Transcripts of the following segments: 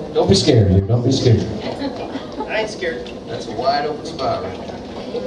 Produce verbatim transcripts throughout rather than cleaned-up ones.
Don't be scared here. Don't be scared. I ain't scared. That's a wide open spot right there.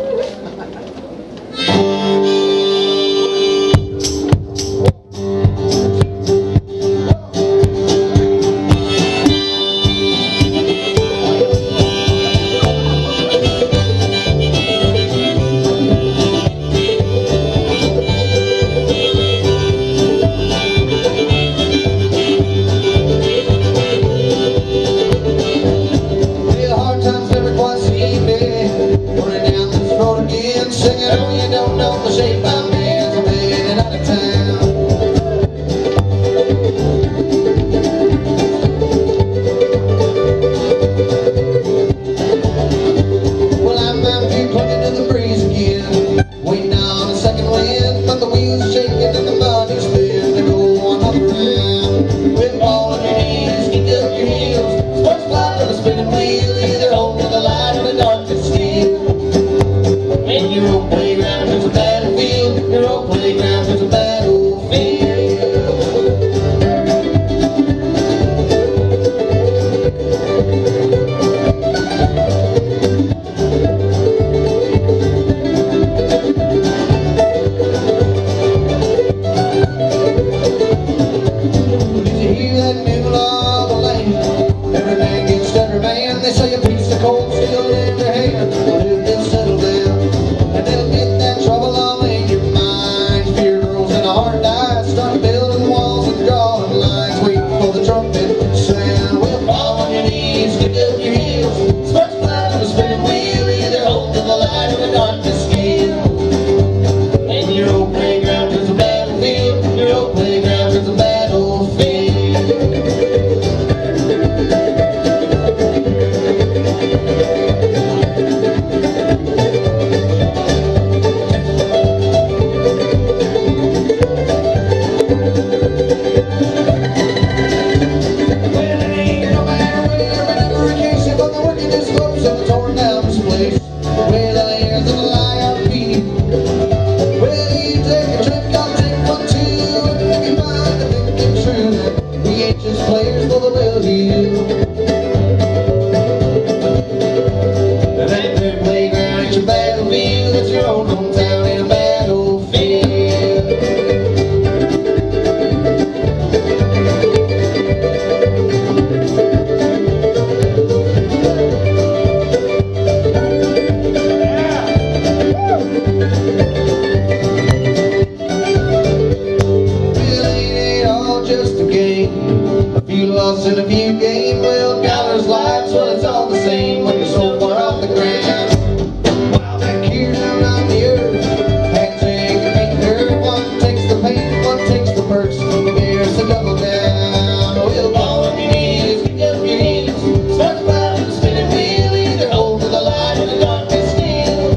In a view game, well, dollars, lights, well, it's all the same when you're so far off the ground. While back here down on the earth, handshake and ain't hurt. One takes the pain, one takes the purse. There's a double down. Well, all of your knees, pick up your heels. Start the bottom, spinning wheel, either hold to the light or the darkness still.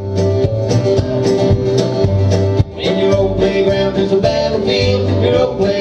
When your old playground is a battlefield, your old playground